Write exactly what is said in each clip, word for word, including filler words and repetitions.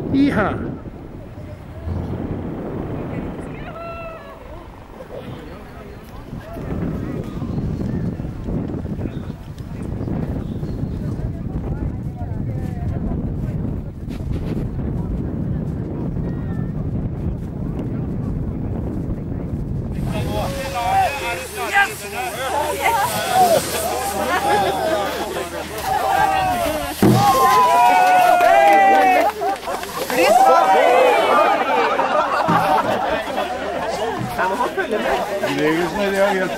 Iha. Gregersen har reagert.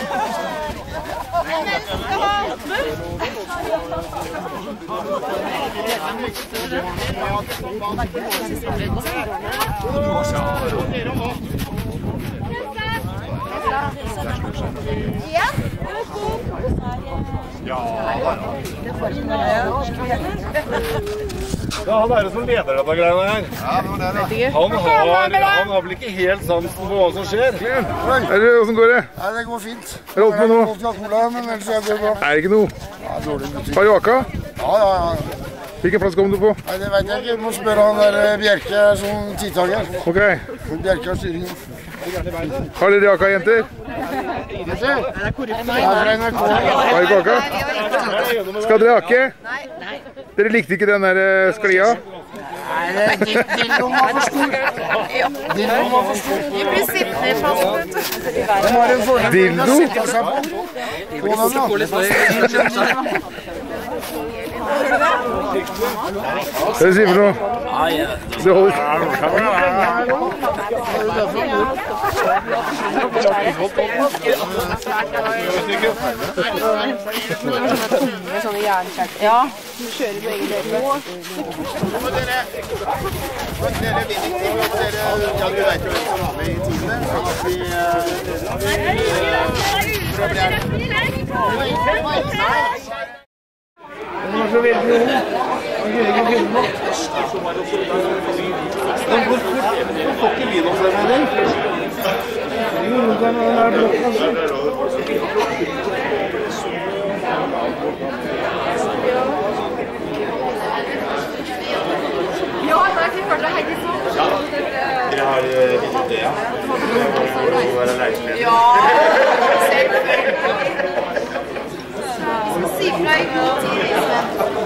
Ja. Ja, ja, han er jo som leder dette greiene her. Ja, det var det da. Han har, han har vel ikke helt sansen på hva som skjer. Er det, hvordan går det? Nei, det går fint. Er det opp med nå? Jeg har cola, men ellers er det bra. Er det ikke noe? Ja, dårlig butikk. Har du akka? Ja, ja, ja. Hvilken plass kom du på? Nei, det vet jeg ikke. Du må spørre han der Bjerke som tidtager. Ok. Bjerke har styringen. Har dere akka, jenter? Det er fra N R K. Har dere akka? Skal dere akke? Nei. Dere likte ikke den der sklia? Nei, dildoen var for stor. Dildoen var for stor. Vi blir sittende fast, vet du. De har en fordel. Dildo? Sitte seg på. På den, da. Hva sier du for noe? Det holder. Med sånne jernkjerter. Ja, du kjører på egen del. Dere vil ikke til at dere, ja, du vet jo hvem som var med i teamet, sånn at vi prøver det. Den var så veldig god. Den greier ikke å finne noe. Den går fort. Den får ikke vin om seg med den. Jo, den er blokk, altså. Ja, da er vi først og Heidi sånn. Jeg har litt det, ja. Ja, selvfølgelig. Si fra i god tid, liksom.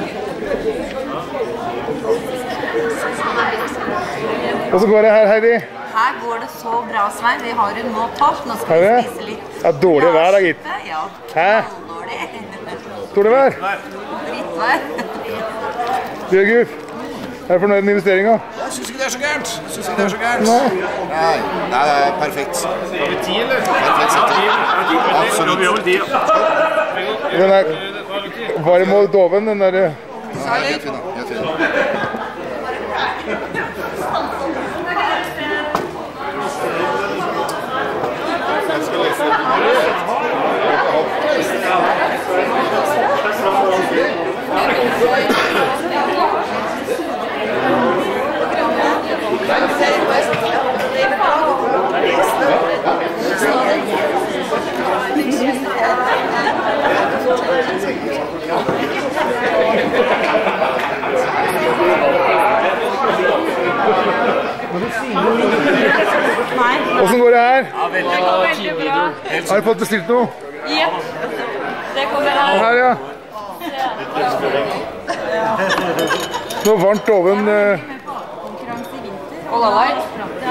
Og så går det her, Heidi. Her går det så bra, Svein. Vi har jo nå topp. Nå skal vi spise litt. Det er dårlig vær, da, gitt. Ja, Hæ? dårlig. Dårlig vær? Drittvær. Bjørgulf, er du fornøyd med investeringen? Jeg synes ikke det er så gærent. Jeg synes ikke det er så gærent. Nei. Nei, det er perfekt. Har vi ti, eller? Perfekt sett. Absolutt. Vi har vel ti, ja. Den er varm og doven, den der... Ja, helt fin da. Helt fin. Hvordan går det her? Det går veldig bra. Har du fått bestilt noe? Ja, det kommer her. Her, ja. Noe varmt oven. eh, Cola Light.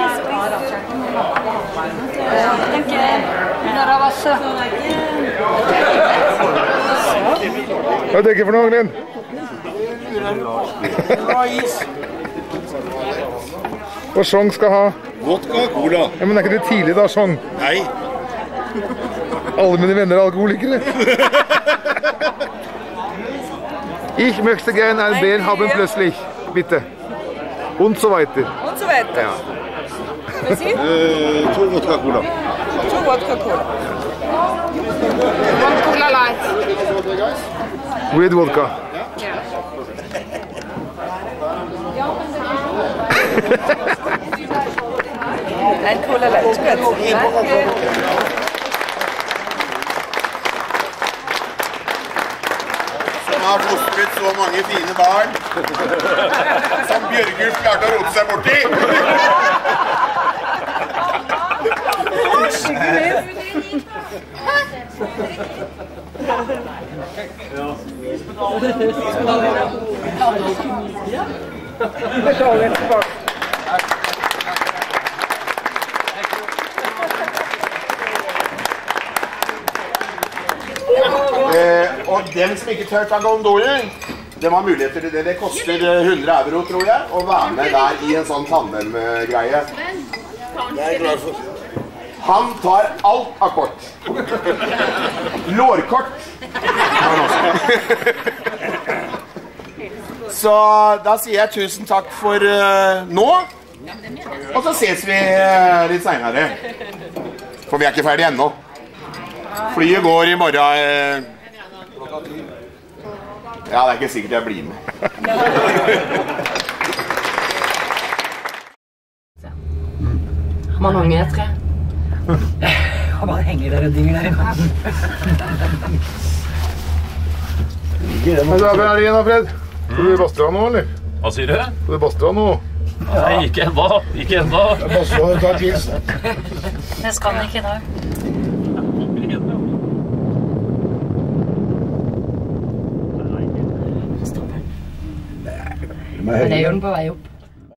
Jeg tenker Naravasse. Hva er det ikke for noe, Glenn? Og Sjong skal ha... Vodka, cola. Ja, men er ikke det tidlig da, Sjong? Nei. Alle mine venner er alkoholikere. Ich möchte gerne ein Bier haben plötzlich, bitte. Und so weiter. Und so weiter. Ja. Was Sie? Eh, to vodka, cola. Two vodka cola. One Cola Light. With vodka. Ein Cola Light. Gut. Danke. Som har fostret så mange fine barn som Bjørgulf klarte å rote seg borti. Eh, og dem som ikke tør ta gondolen, det var muligheter til det. Det koster hundre euro, tror jeg, å være med der i en sånn tandem-greie. Han tar alt av kort. Lårkort. Så da sier jeg tusen takk for uh, nå. Og så ses vi uh, litt senere. For vi er ikke ferdig ennå. Flyet går i morgen. Uh, ja, det er ikke sikkert jeg blir med. Har man unge tre? Han bare henger der og dinger der. Men du er på helgen da, Fred? Skal du i Bastra nå, eller? Hva sier du? Skal du i Bastra nå? Nei, ikke enda. Ikke enda. Bastra, ta en pils. Det skal vi ikke i dag. Men det er jo den på vei opp.